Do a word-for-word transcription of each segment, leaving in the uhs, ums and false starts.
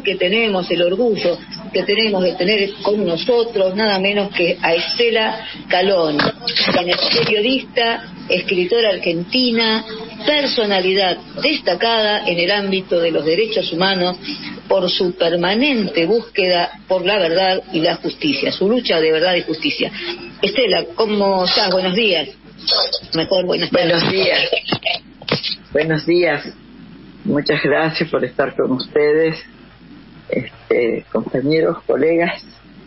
honor que tenemos, el orgullo que tenemos de tener con nosotros nada menos que a Estela Caloni, periodista, escritora argentina, personalidad destacada en el ámbito de los derechos humanos por su permanente búsqueda por la verdad y la justicia, su lucha de verdad y justicia. Estela, ¿cómo estás? Buenos días. Mejor, buenas tardes. Buenos días. Buenos días. Muchas gracias por estar con ustedes, este, compañeros, colegas.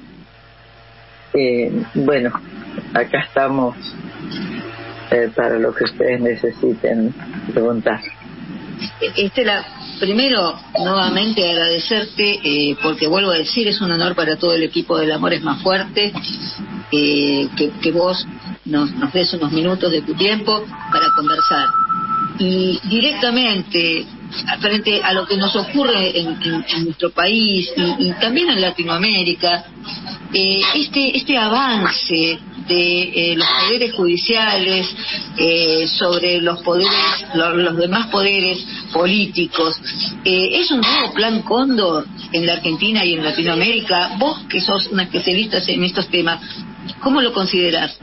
Eh, bueno, acá estamos eh, para lo que ustedes necesiten preguntar. Estela, primero, nuevamente agradecerte, eh, porque vuelvo a decir, es un honor para todo el equipo del Amor es Más Fuerte, eh, que, que vos nos, nos des unos minutos de tu tiempo para conversar. Y directamente, frente a lo que nos ocurre en, en, en nuestro país y, y también en Latinoamérica, eh, este, este avance de eh, los poderes judiciales eh, sobre los poderes, los, los demás poderes políticos, eh, ¿es un nuevo plan Cóndor en la Argentina y en Latinoamérica? Vos, que sos una especialista en estos temas, ¿cómo lo considerás?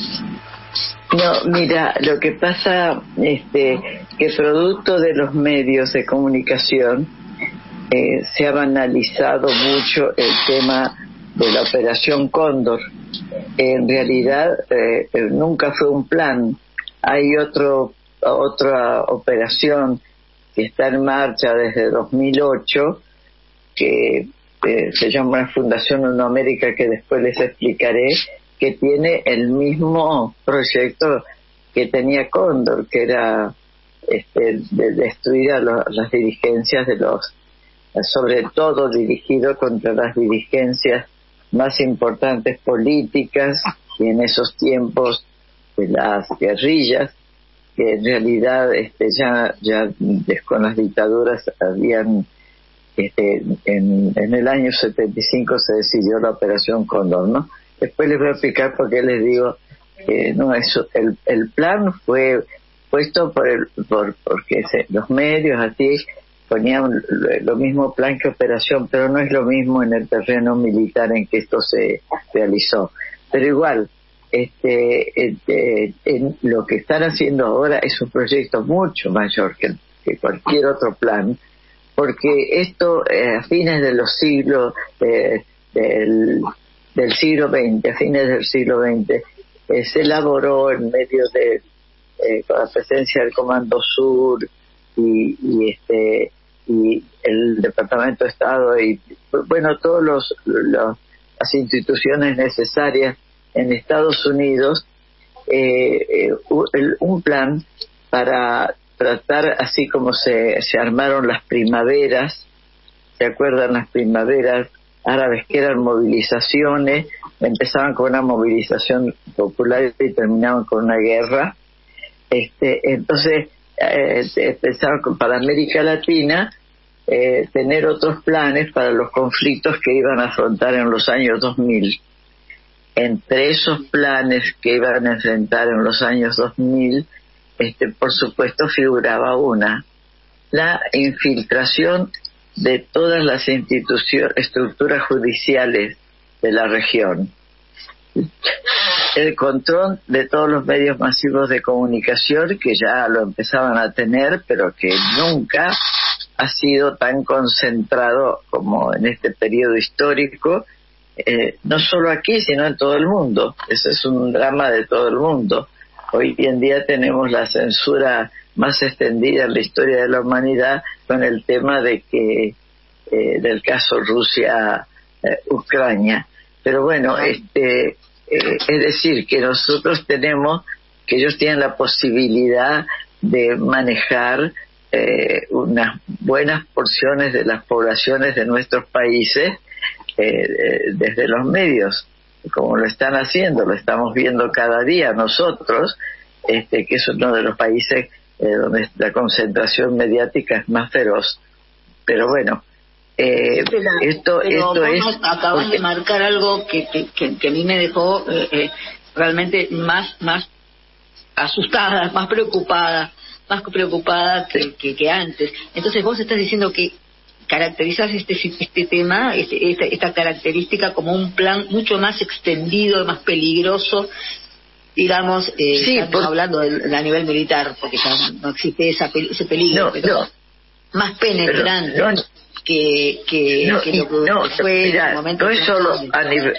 No, mira, lo que pasa este que producto de los medios de comunicación eh, se ha banalizado mucho el tema de la Operación Cóndor. En realidad eh, nunca fue un plan. Hay otro otra operación que está en marcha desde dos mil ocho que eh, se llama la Fundación Uno América, que después les explicaré, que tiene el mismo proyecto que tenía Cóndor, que era este, de destruir a los, las dirigencias de los, sobre todo dirigido contra las dirigencias más importantes políticas, y en esos tiempos de las guerrillas, que en realidad este, ya, ya con las dictaduras habían, este, en, en el año setenta y cinco se decidió la Operación Cóndor, ¿no? Después les voy a explicar por qué les digo que no, eso, el, el plan fue puesto por el, por, porque se, los medios así ponían lo, lo mismo plan que operación, pero no es lo mismo en el terreno militar en que esto se realizó. Pero igual, este, este en lo que están haciendo ahora es un proyecto mucho mayor que, que cualquier otro plan, porque esto eh, a fines de los siglos eh, del del siglo veinte, a fines del siglo veinte, eh, se elaboró en medio de eh, con la presencia del Comando Sur y, y este y el Departamento de Estado y bueno todos los, los las instituciones necesarias en Estados Unidos, eh, eh, un plan para tratar, así como se se armaron las primaveras. ¿Se acuerdan las primaveras árabes, que eran movilizaciones? Empezaban con una movilización popular y terminaban con una guerra. Este, entonces eh, empezaron para América Latina eh, tener otros planes para los conflictos que iban a afrontar en los años dos mil. Entre esos planes que iban a enfrentar en los años dos mil, este, por supuesto figuraba una, la infiltración de todas las instituciones, estructuras judiciales de la región, el control de todos los medios masivos de comunicación, que ya lo empezaban a tener, pero que nunca ha sido tan concentrado como en este periodo histórico, eh, no solo aquí, sino en todo el mundo. Ese es un drama de todo el mundo. Hoy en día tenemos la censura más extendida en la historia de la humanidad, con el tema de que eh, del caso Rusia-Ucrania. Eh, Pero bueno, este eh, es decir, que nosotros tenemos, que ellos tienen la posibilidad de manejar eh, unas buenas porciones de las poblaciones de nuestros países eh, desde los medios, como lo están haciendo, lo estamos viendo cada día nosotros, este que es uno de los países Eh, donde la concentración mediática es más feroz. Pero bueno, eh, Pero, esto pero esto es acabas porque... de marcar algo que, que, que, que a mí me dejó eh, eh, realmente más más asustada, más preocupada, más preocupada que, que, que antes. Entonces vos estás diciendo que caracterizas este este tema, este, esta, esta característica como un plan mucho más extendido, más peligroso, digamos, eh, sí, estamos por... hablando de, de a nivel militar, porque ya no existe esa, ese peligro, no, pero no. más penetrante Pero, no, que, que, no, que lo que no, fue mira, en el momento. No es solo a nivel...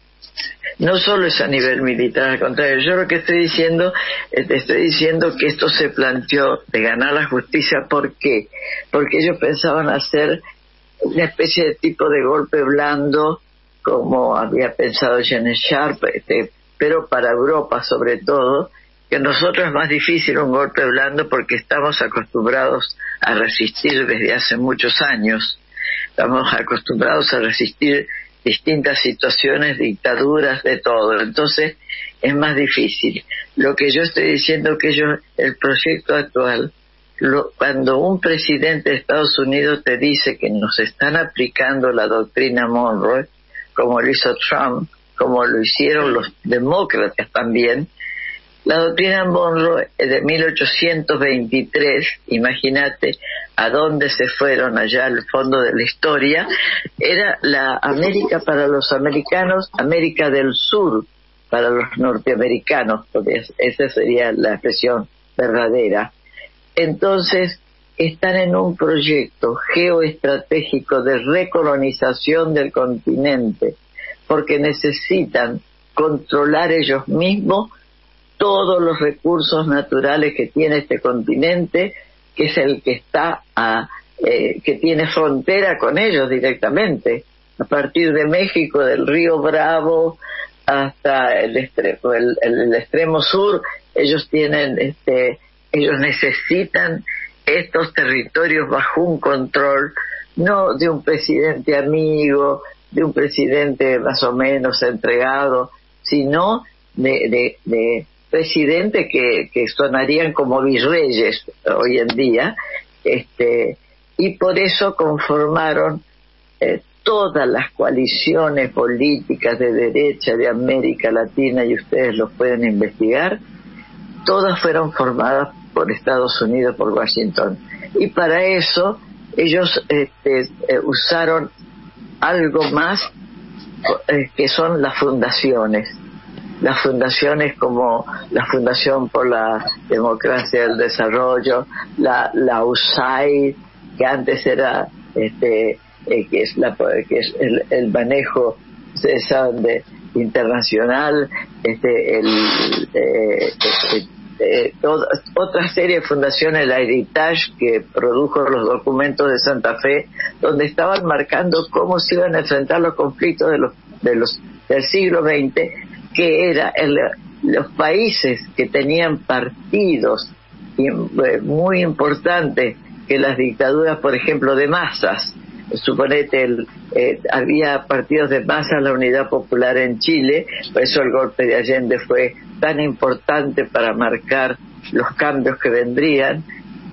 No solo es a nivel militar, al contrario, yo lo que estoy diciendo, eh, te estoy diciendo que esto se planteó de ganar la justicia. ¿Por qué? Porque ellos pensaban hacer una especie de tipo de golpe blando, como había pensado Janet Sharp, este, pero para Europa sobre todo, que nosotros es más difícil un golpe blando porque estamos acostumbrados a resistir desde hace muchos años, estamos acostumbrados a resistir distintas situaciones, dictaduras, de todo. Entonces es más difícil. Lo que yo estoy diciendo que yo, el proyecto actual, lo, cuando un presidente de Estados Unidos te dice que nos están aplicando la doctrina Monroe, como lo hizo Trump, como lo hicieron los demócratas también, la doctrina Monroe de mil ochocientos veintitrés, imagínate a dónde se fueron allá al fondo de la historia, era la América para los americanos, América del Sur para los norteamericanos, porque esa sería la expresión verdadera. Entonces, están en un proyecto geoestratégico de recolonización del continente, porque necesitan controlar ellos mismos todos los recursos naturales que tiene este continente, que es el que está a, eh, que tiene frontera con ellos directamente, a partir de México, del río Bravo hasta el extremo, el, el, el extremo sur. Ellos tienen, este, ellos necesitan estos territorios bajo un control, no de un presidente amigo, de un presidente más o menos entregado, sino de, de, de presidentes que, que sonarían como virreyes hoy en día, este, y por eso conformaron eh, todas las coaliciones políticas de derecha de América Latina, y ustedes los pueden investigar, todas fueron formadas por Estados Unidos, por Washington, y para eso ellos este, eh, usaron algo más eh, que son las fundaciones. Las fundaciones como la Fundación por la Democracia y el Desarrollo, la, la U S A I D, que antes era este eh, que es la que es el, el manejo, ustedes saben, de internacional, este el eh, este, eh, toda, otra serie de fundaciones, la Heritage, que produjo los documentos de Santa Fe, donde estaban marcando cómo se iban a enfrentar los conflictos de los de los del siglo veinte, que era el, los países que tenían partidos muy importantes, que las dictaduras, por ejemplo, de masas. Suponete, el, eh, había partidos de masas, la Unidad Popular en Chile, por eso el golpe de Allende fue tan importante para marcar los cambios que vendrían.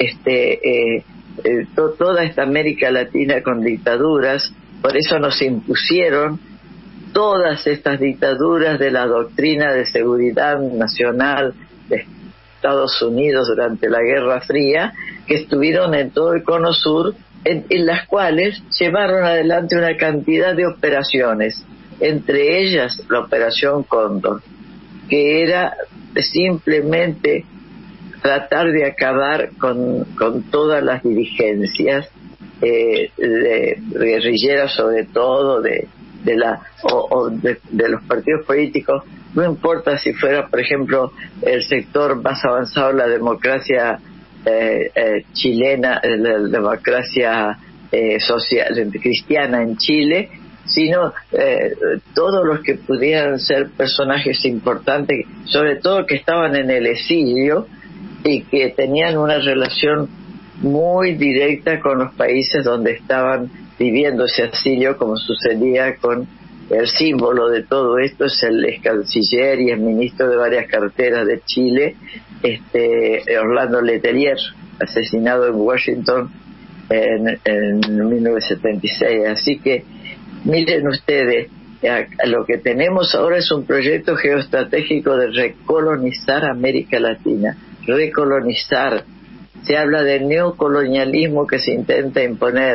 Este, eh, eh, to, toda esta América Latina con dictaduras, por eso nos impusieron todas estas dictaduras de la doctrina de seguridad nacional de Estados Unidos durante la Guerra Fría, que estuvieron en todo el cono sur, en, en las cuales llevaron adelante una cantidad de operaciones, entre ellas la Operación Cóndor, que era simplemente tratar de acabar con, con todas las dirigencias eh, de, de guerrilleras, sobre todo de de la o, o de, de los partidos políticos, no importa si fuera, por ejemplo, el sector más avanzado, la democracia eh, eh, chilena, la democracia eh, social cristiana en Chile, sino eh, todos los que pudieran ser personajes importantes, sobre todo que estaban en el exilio y que tenían una relación muy directa con los países donde estaban viviendo ese exilio, como sucedía con el símbolo de todo esto, es el ex canciller y el ministro de varias carteras de Chile, este Orlando Letelier, asesinado en Washington en, en mil novecientos setenta y seis. Así que miren ustedes, a, a lo que tenemos ahora es un proyecto geoestratégico de recolonizar América Latina, recolonizar. Se habla de neocolonialismo que se intenta imponer.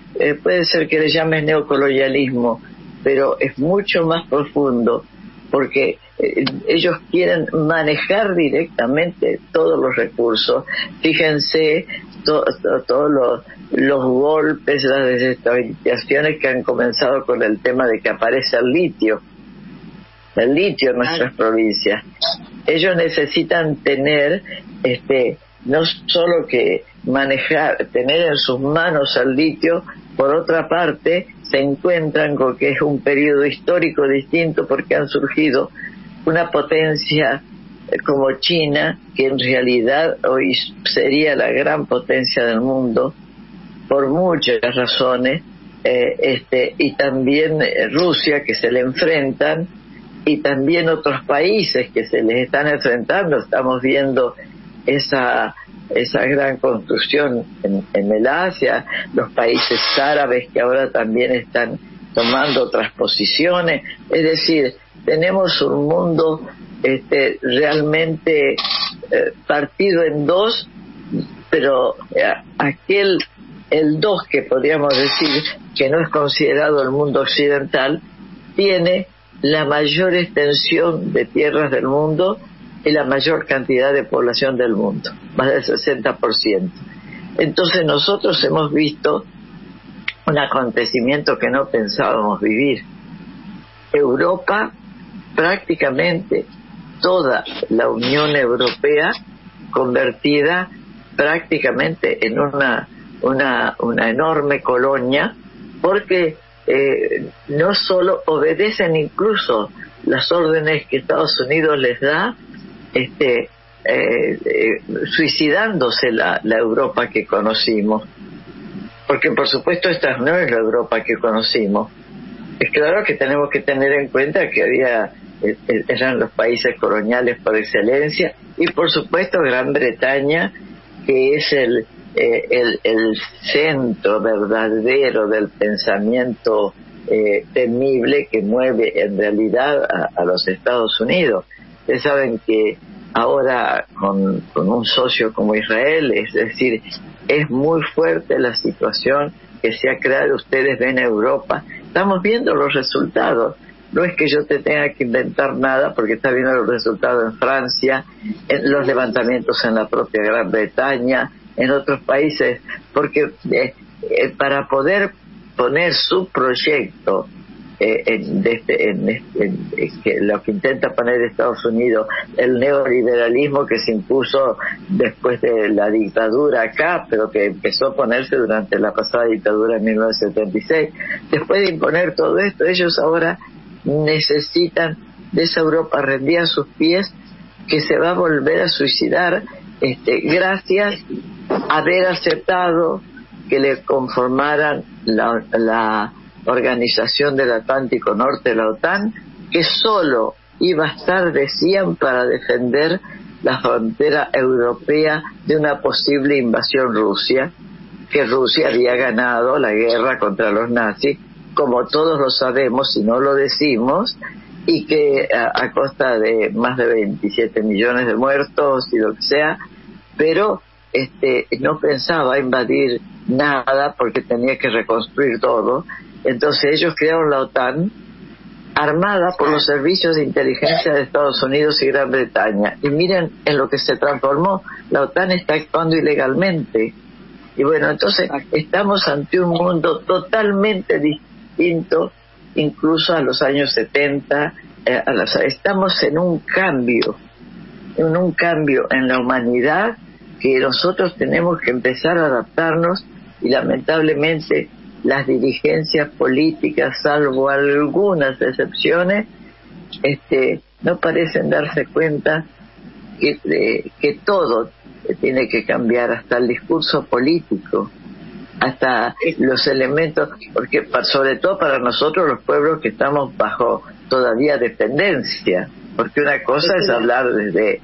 eh, puede ser que le llames neocolonialismo, pero es mucho más profundo, porque eh, ellos quieren manejar directamente todos los recursos. Fíjense todos to, to los, los golpes, las desestabilizaciones que han comenzado con el tema de que aparece el litio, el litio en nuestras provincias. Ellos necesitan tener, este, no solo que manejar, tener en sus manos el litio. Por otra parte, se encuentran con que es un periodo histórico distinto, porque han surgido una potencia como China, que en realidad hoy sería la gran potencia del mundo, por muchas razones, eh, este, y también eh, Rusia, que se le enfrentan, y también otros países que se les están enfrentando. Estamos viendo esa esa gran construcción en, en el Asia, los países árabes que ahora también están tomando otras posiciones. Es decir, tenemos un mundo este, realmente eh, partido en dos, pero eh, aquel, el dos que podríamos decir que no es considerado el mundo occidental, tiene la mayor extensión de tierras del mundo y la mayor cantidad de población del mundo, más del sesenta por ciento. Entonces nosotros hemos visto un acontecimiento que no pensábamos vivir. Europa, prácticamente toda la Unión Europea convertida prácticamente en una una, una enorme colonia, porque eh, no solo obedecen incluso las órdenes que Estados Unidos les da, este eh, eh, suicidándose la, la Europa que conocimos, porque por supuesto esta no es la Europa que conocimos. Es claro que tenemos que tener en cuenta que había eh, eran los países coloniales por excelencia, y por supuesto Gran Bretaña, que es el eh, el, el centro verdadero del pensamiento eh, temible que mueve en realidad a, a los Estados Unidos. Ustedes saben que ahora con, con un socio como Israel, es decir, es muy fuerte la situación que se ha creado. Ustedes ven Europa, estamos viendo los resultados. No es que yo te tenga que inventar nada, porque está viendo los resultados en Francia, en los levantamientos en la propia Gran Bretaña, en otros países, porque eh, eh, para poder poner su proyecto Eh, en, de este, en, en, en que lo que intenta poner Estados Unidos, el neoliberalismo que se impuso después de la dictadura acá, pero que empezó a ponerse durante la pasada dictadura en mil novecientos setenta y seis. Después de imponer todo esto, ellos ahora necesitan de esa Europa rendida a sus pies, que se va a volver a suicidar este, gracias a haber aceptado que le conformaran la, la Organización del Atlántico Norte, la OTAN, que solo iba a estar, decían, para defender la frontera europea de una posible invasión Rusia, que Rusia había ganado la guerra contra los nazis, como todos lo sabemos y no lo decimos, y que a, a costa de más de veintisiete millones de muertos y lo que sea, pero este no pensaba invadir nada porque tenía que reconstruir todo. Entonces ellos crearon la OTAN, armada por los servicios de inteligencia de Estados Unidos y Gran Bretaña. Y miren en lo que se transformó. La OTAN está actuando ilegalmente. Y bueno, entonces estamos ante un mundo totalmente distinto, incluso a los años setenta. Eh, a las, estamos en un cambio, en un cambio en la humanidad, que nosotros tenemos que empezar a adaptarnos, y lamentablemente las dirigencias políticas, salvo algunas excepciones, este, no parecen darse cuenta que, de, que todo tiene que cambiar, hasta el discurso político, hasta los elementos, porque sobre todo para nosotros los pueblos que estamos bajo todavía dependencia, porque una cosa es hablar desde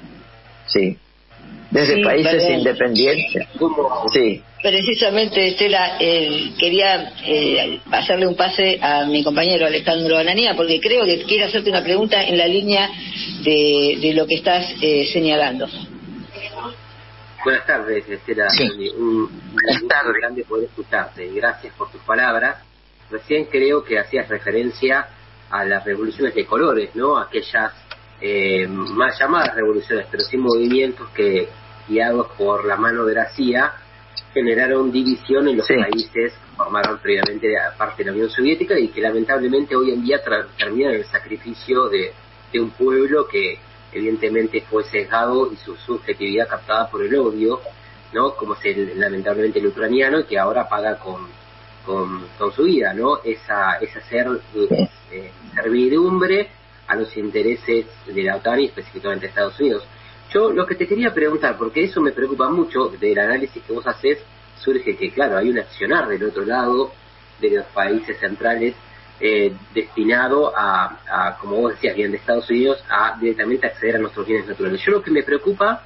sí desde sí, países perdón. independientes. Sí. Precisamente, Estela, eh, quería eh, pasarle un pase a mi compañero Alejandro Ananía, porque creo que quiere hacerte una pregunta en la línea de, de lo que estás eh, señalando. Buenas tardes, Estela. Sí. Un, un gusto grande poder escucharte. Gracias por tus palabras. Recién creo que hacías referencia a las revoluciones de colores, ¿no? Aquellas eh, más llamadas revoluciones, pero sí movimientos que, guiados por la mano de la C I A, generaron división en los sí. países que formaron previamente parte de la Unión Soviética y que lamentablemente hoy en día tra- terminan en el sacrificio de, de un pueblo que evidentemente fue sesgado y su subjetividad captada por el odio, ¿no? Como es el, lamentablemente el ucraniano, y que ahora paga con, con, con su vida, ¿no? Esa, esa ser, eh, servidumbre a los intereses de la OTAN y específicamente de Estados Unidos. Yo lo que te quería preguntar, porque eso me preocupa mucho del análisis que vos haces, surge que, claro, hay un accionar del otro lado de los países centrales eh, destinado a, a, como vos decías bien, de Estados Unidos, a directamente acceder a nuestros bienes naturales. Yo lo que me preocupa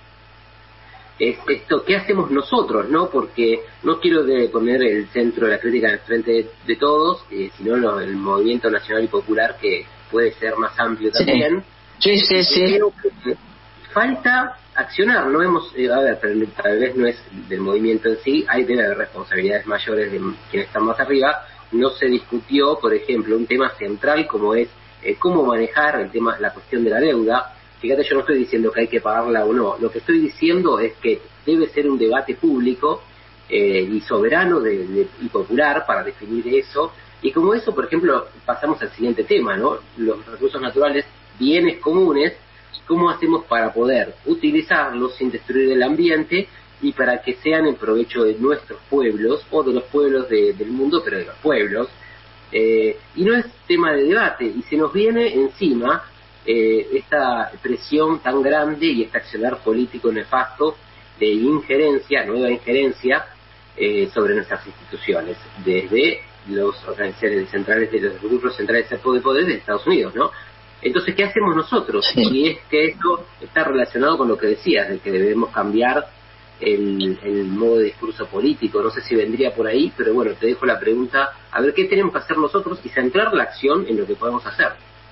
es esto, ¿qué hacemos nosotros? no Porque no quiero de poner el centro de la crítica en el frente de, de todos, eh, sino lo, el movimiento nacional y popular, que puede ser más amplio también. Sí, sí, sí. sí. Creo que falta accionar, no hemos, eh, a ver, pero tal vez no es del movimiento en sí, hay debe haber responsabilidades mayores de quienes están más arriba. No se discutió, por ejemplo, un tema central como es eh, cómo manejar el tema, la cuestión de la deuda. Fíjate, yo no estoy diciendo que hay que pagarla o no, lo que estoy diciendo es que debe ser un debate público eh, y soberano de, de, y popular para definir eso. Y como eso, por ejemplo, pasamos al siguiente tema, ¿no? Los recursos naturales, bienes comunes, ¿cómo hacemos para poder utilizarlos sin destruir el ambiente y para que sean en provecho de nuestros pueblos o de los pueblos de, del mundo, pero de los pueblos? Eh, y no es tema de debate, y se nos viene encima eh, esta presión tan grande y este accionar político nefasto de injerencia, nueva injerencia eh, sobre nuestras instituciones, desde los organizaciones centrales, de los grupos centrales de poder de Estados Unidos, ¿no? Entonces, ¿qué hacemos nosotros? Sí. Y es que esto está relacionado con lo que decías, de que debemos cambiar el, el modo de discurso político. No sé si vendría por ahí, pero bueno, te dejo la pregunta, a ver qué tenemos que hacer nosotros y centrar la acción en lo que podemos hacer.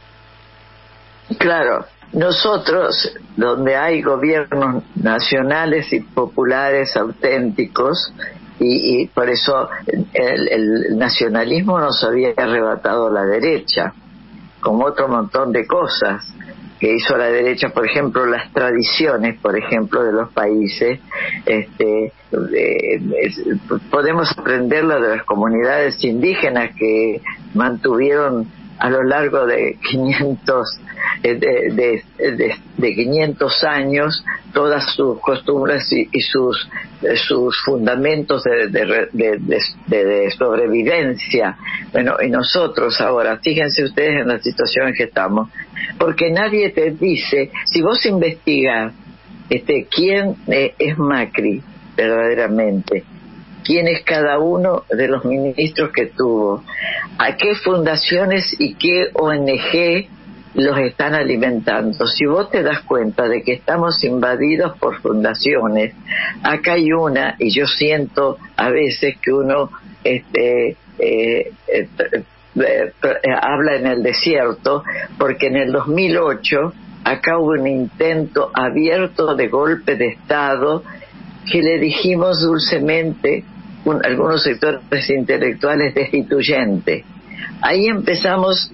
Claro, nosotros, donde hay gobiernos nacionales y populares auténticos, y, y por eso el, el nacionalismo nos había arrebatado la derecha, como otro montón de cosas que hizo la derecha, por ejemplo, las tradiciones, por ejemplo, de los países, este, eh, es, podemos aprenderlo de las comunidades indígenas que mantuvieron a lo largo de quinientos de, de, de, de quinientos años todas sus costumbres y, y sus sus fundamentos de, de, de, de, de sobrevivencia. Bueno, y nosotros ahora, fíjense ustedes en la situación en que estamos, porque nadie te dice, si vos investigas este quién eh, es Macri verdaderamente, quién es cada uno de los ministros que tuvo, a qué fundaciones y qué O N G los están alimentando. Si vos te das cuenta de que estamos invadidos por fundaciones, acá hay una, y yo siento a veces que uno este eh, eh, eh, eh, habla en el desierto, porque en el dos mil ocho acá hubo un intento abierto de golpe de Estado que le dijimos dulcemente, un, algunos sectores intelectuales, destituyente. Ahí empezamos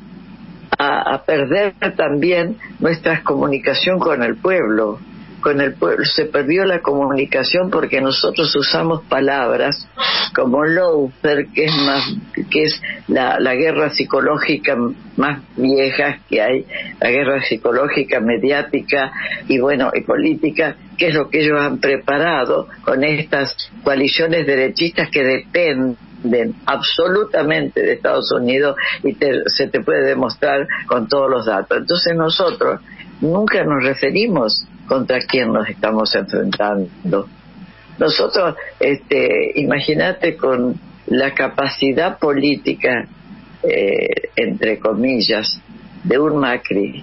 a, a perder también nuestra comunicación con el pueblo. Con el pueblo se perdió la comunicación porque nosotros usamos palabras como lawfare, que es más, que es la, la guerra psicológica más vieja que hay, la guerra psicológica, mediática y bueno y política, que es lo que ellos han preparado con estas coaliciones derechistas que dependen absolutamente de Estados Unidos, y te, se te puede demostrar con todos los datos. Entonces nosotros nunca nos referimos contra quién nos estamos enfrentando. Nosotros, este, imagínate con la capacidad política, eh, entre comillas, de un Macri,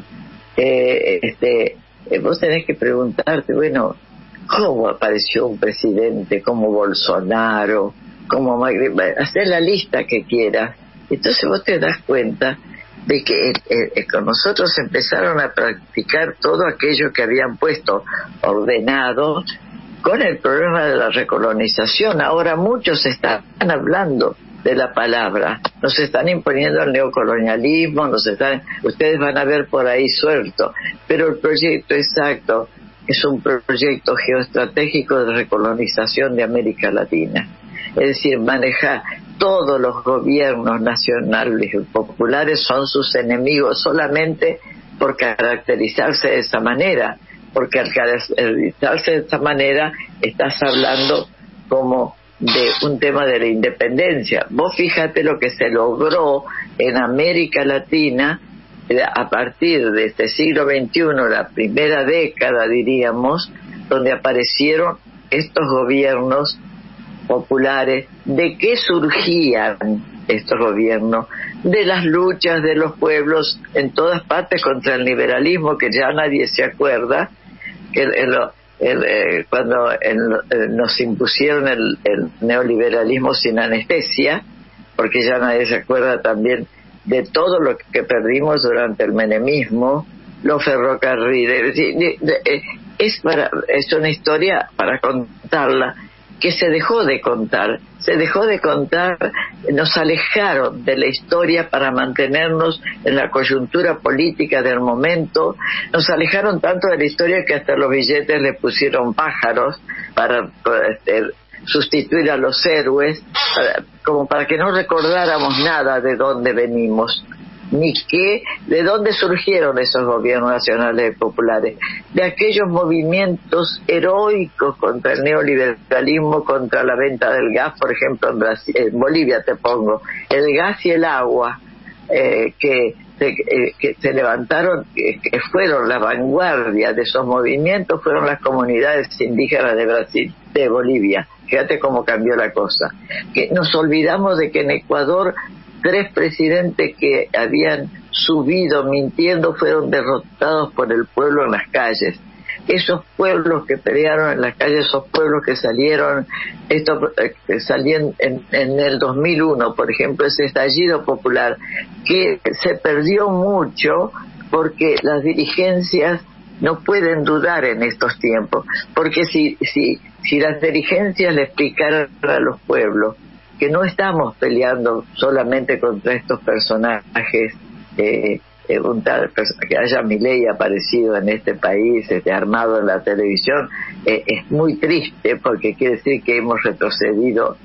eh, este, eh, vos tenés que preguntarte, bueno, ¿cómo apareció un presidente como Bolsonaro, como Macri? Hacer la lista que quieras. Entonces vos te das cuenta de que eh, eh, con nosotros empezaron a practicar todo aquello que habían puesto ordenado con el problema de la recolonización. Ahora muchos están hablando de la palabra, nos están imponiendo el neocolonialismo, nos están, ustedes van a ver por ahí suelto, pero el proyecto exacto es un proyecto geoestratégico de recolonización de América Latina. Es decir, manejar todos los gobiernos nacionales y populares son sus enemigos solamente por caracterizarse de esa manera, porque al caracterizarse de esa manera estás hablando como de un tema de la independencia. Vos fíjate lo que se logró en América Latina a partir de este siglo veintiuno, la primera década diríamos, donde aparecieron estos gobiernos populares. ¿De qué surgían estos gobiernos? De las luchas de los pueblos en todas partes contra el liberalismo, que ya nadie se acuerda, que el, el, el, eh, cuando el, el, nos impusieron el, el neoliberalismo sin anestesia, porque ya nadie se acuerda también de todo lo que perdimos durante el menemismo, los ferrocarriles. Es, para, es una historia para contarla, que se dejó de contar, se dejó de contar, nos alejaron de la historia para mantenernos en la coyuntura política del momento, nos alejaron tanto de la historia que hasta los billetes le pusieron pájaros para este, sustituir a los héroes, para, como para que no recordáramos nada de dónde venimos, ni qué, de dónde surgieron esos gobiernos nacionales y populares, de aquellos movimientos heroicos contra el neoliberalismo, contra la venta del gas, por ejemplo en Brasil, en Bolivia te pongo, el gas y el agua, eh, que, se, eh, que se levantaron, que, que fueron la vanguardia de esos movimientos, fueron las comunidades indígenas de Brasil, de Bolivia. Fíjate cómo cambió la cosa. Que nos olvidamos de que en Ecuador tres presidentes que habían subido mintiendo fueron derrotados por el pueblo en las calles. Esos pueblos que pelearon en las calles, esos pueblos que salieron, esto eh, salían en, en el dos mil uno, por ejemplo, ese estallido popular, que se perdió mucho porque las dirigencias no pueden dudar en estos tiempos, porque si, si, si las dirigencias le explicaran a los pueblos que no estamos peleando solamente contra estos personajes, eh, eh, un tal, que haya Milei aparecido en este país, este, armado en la televisión, eh, es muy triste, porque quiere decir que hemos retrocedido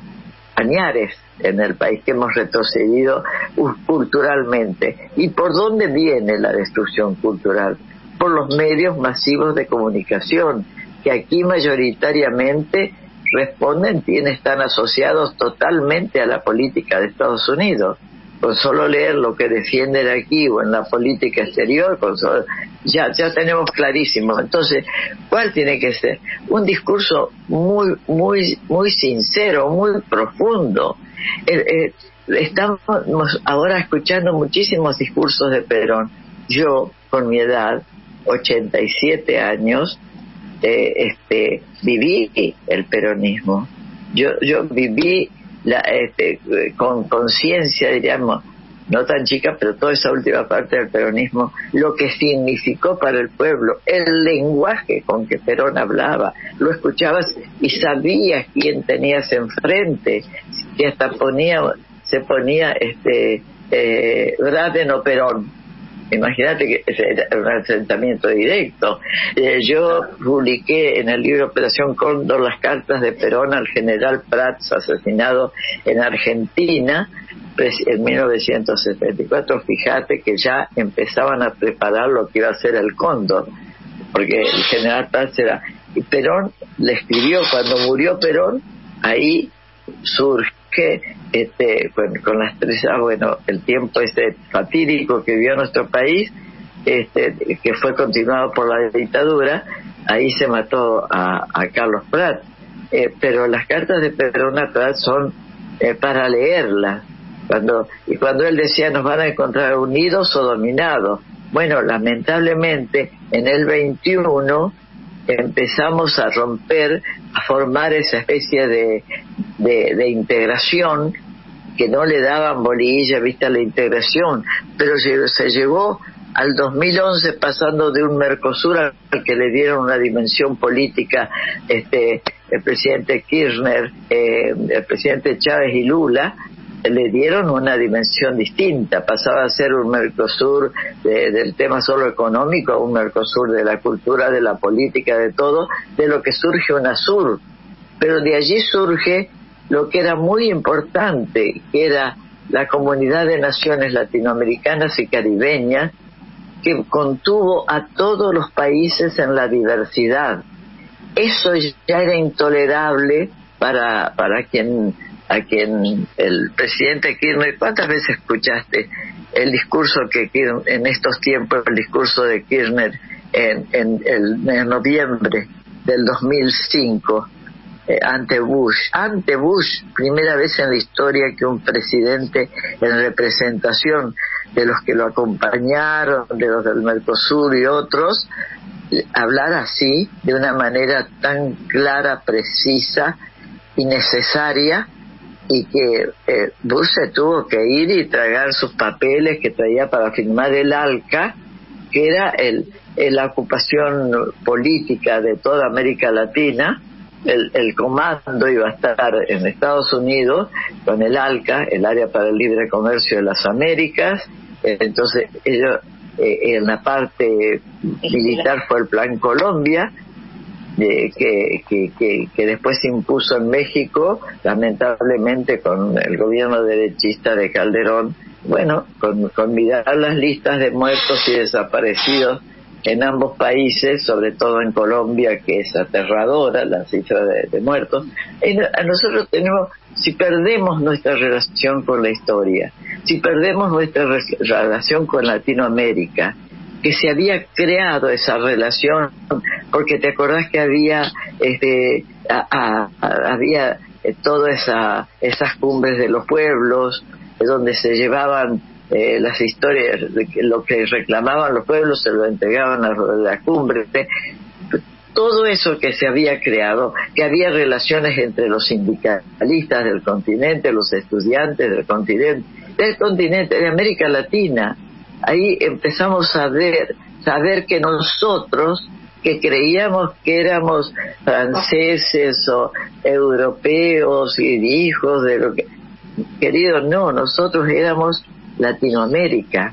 añares en el país, que hemos retrocedido culturalmente. ¿Y por dónde viene la destrucción cultural? Por los medios masivos de comunicación, que aquí mayoritariamente responden, tienen, están asociados totalmente a la política de Estados Unidos. Con solo leer lo que defienden aquí o en la política exterior, con solo, ya, ya tenemos clarísimo. Entonces, ¿cuál tiene que ser? Un discurso muy, muy, muy sincero, muy profundo. Eh, eh, estamos ahora escuchando muchísimos discursos de Perón. Yo, con mi edad, ochenta y siete años, Eh, este, viví el peronismo. Yo, yo viví la, este, con conciencia, diríamos, no tan chica, pero toda esa última parte del peronismo, lo que significó para el pueblo, el lenguaje con que Perón hablaba, lo escuchabas y sabías quién tenías enfrente, que hasta ponía, se ponía este, eh, Braden o Perón. Imagínate que era un enfrentamiento directo. Eh, yo publiqué en el libro Operación Cóndor las cartas de Perón al general Prats, asesinado en Argentina en mil novecientos setenta y cuatro. Fíjate que ya empezaban a preparar lo que iba a ser el Cóndor, porque el general Prats era... Y Perón le escribió, cuando murió Perón, ahí surge este con, con las tres, ah, bueno, el tiempo este fatídico que vivió nuestro país, este que fue continuado por la dictadura. Ahí se mató a, a Carlos Prat, eh, pero las cartas de Perón a Prat son eh, para leerlas, cuando y cuando él decía nos van a encontrar unidos o dominados. Bueno, lamentablemente en el veintiuno empezamos a romper, a formar esa especie de, de, de integración que no le daban bolilla, vista la integración, pero se, se llegó al dos mil once, pasando de un Mercosur al que le dieron una dimensión política este el presidente Kirchner, eh, el presidente Chávez y Lula, le dieron una dimensión distinta. Pasaba a ser un Mercosur de, del tema solo económico a un Mercosur de la cultura, de la política, de todo, de lo que surge UNASUR. Pero de allí surge lo que era muy importante, que era la Comunidad de Naciones Latinoamericanas y Caribeñas, que contuvo a todos los países en la diversidad. Eso ya era intolerable para para quien a quien el presidente Kirchner. ¿Cuántas veces escuchaste el discurso que en estos tiempos, el discurso de Kirchner en, en, en, en noviembre del dos mil cinco eh, ante Bush? Ante Bush, primera vez en la historia que un presidente en representación de los que lo acompañaron, de los del Mercosur y otros, hablar así, de una manera tan clara, precisa y necesaria, y que eh, Bush se tuvo que ir y tragar sus papeles que traía para firmar el ALCA, que era el, el la ocupación política de toda América Latina. El, el comando iba a estar en Estados Unidos con el ALCA, el Área para el Libre Comercio de las Américas. Entonces ellos, eh, en la parte militar fue el Plan Colombia, eh, que, que, que, que después se impuso en México, lamentablemente con el gobierno derechista de Calderón, bueno, con, con mirar las listas de muertos y desaparecidos en ambos países, sobre todo en Colombia, que es aterradora la cifra de, de muertos. Y a nosotros tenemos, si perdemos nuestra relación con la historia, si perdemos nuestra re- relación con Latinoamérica, que se había creado esa relación, porque te acordás que había este a, a, a, había eh, todas esa, esas cumbres de los pueblos, eh, donde se llevaban eh, las historias, de que lo que reclamaban los pueblos se lo entregaban a la cumbre. Todo eso que se había creado, que había relaciones entre los sindicalistas del continente, los estudiantes del continente, del continente de América Latina. Ahí empezamos a ver, saber que nosotros, que creíamos que éramos franceses o europeos y hijos de lo que... Querido, no, nosotros éramos Latinoamérica.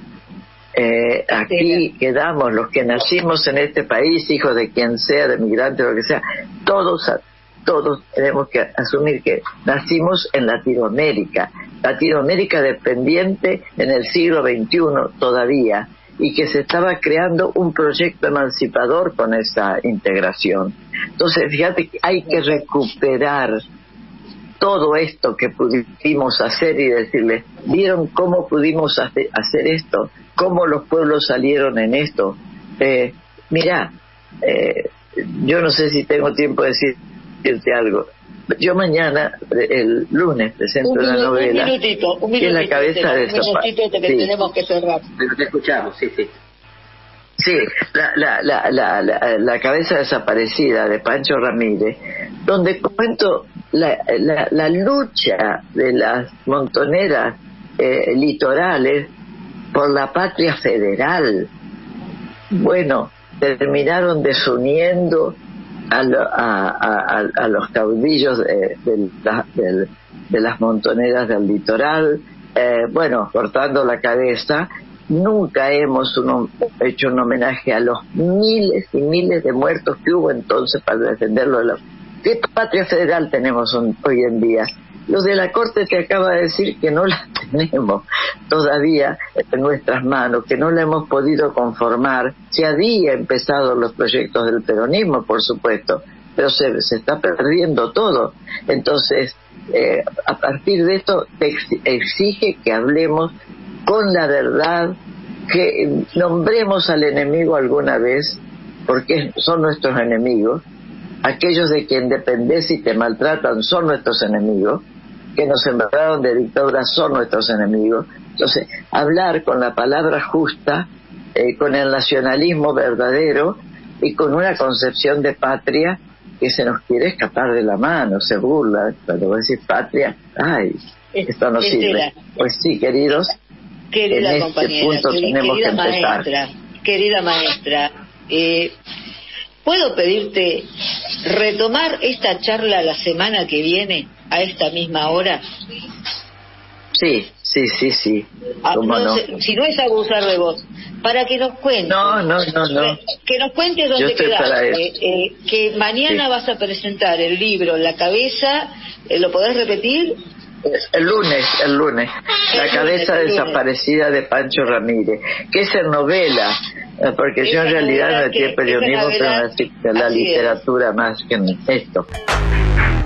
Eh, aquí quedamos los que nacimos en este país, hijos de quien sea, de migrante o lo que sea, todos todos tenemos que asumir que nacimos en Latinoamérica, Latinoamérica dependiente en el siglo veintiuno todavía, y que se estaba creando un proyecto emancipador con esta integración. Entonces, fíjate que hay que recuperar todo esto que pudimos hacer y decirles, ¿vieron cómo pudimos hace, hacer esto? ¿Cómo los pueblos salieron en esto? Eh, mira, eh, yo no sé si tengo tiempo de decirte algo. Yo mañana, el lunes, presento un una minuto, novela un minutito, un minutito, que es La cabeza de un minutito que sí. tenemos que cerrar. Pero te escuchamos, sí, sí. Sí, la, la, la, la, la, la cabeza desaparecida de Pancho Ramírez, donde cuento la, la, la lucha de las montoneras eh, litorales por la patria federal. Bueno, terminaron desuniendo a, lo, a, a, a los caudillos de, de, la, de, de las montoneras del litoral, eh, bueno, cortando la cabeza. Nunca hemos uno, hecho un homenaje a los miles y miles de muertos que hubo entonces para defenderlo de la... ¿Qué patria federal tenemos un, hoy en día? Los de la Corte te acaba de decir que no la tenemos todavía en nuestras manos, que no la hemos podido conformar. Se había empezado los proyectos del peronismo, por supuesto, pero se, se está perdiendo todo. Entonces, eh, a partir de esto, te exige que hablemos con la verdad, que nombremos al enemigo alguna vez, porque son nuestros enemigos. Aquellos de quien dependes y te maltratan son nuestros enemigos, que nos sembraron de dictadura son nuestros enemigos. Entonces, hablar con la palabra justa, eh, con el nacionalismo verdadero y con una concepción de patria que se nos quiere escapar de la mano, se burla cuando vos decís patria, ay, esto no sirve. Pues sí, queridos, Querida en compañera, este punto querida, tenemos que querida empezar. maestra, querida maestra, eh, ¿puedo pedirte retomar esta charla la semana que viene a esta misma hora? Sí, sí, sí, sí. Ah, ¿Cómo no no? sé, si no es abusar de vos, para que nos cuentes. No, no, no, no. Que nos cuentes dónde Yo estoy para quedaste. eso. Eh, que mañana Sí. vas a presentar el libro La Cabeza, eh, ¿lo podés repetir? El lunes, el lunes, La El cabeza lunes, el desaparecida de Pancho Ramírez, que es en novela, eh, porque yo en Esa realidad novela no estudié que- periodismo, esa pero novela- necesito la así es. literatura más que en esto.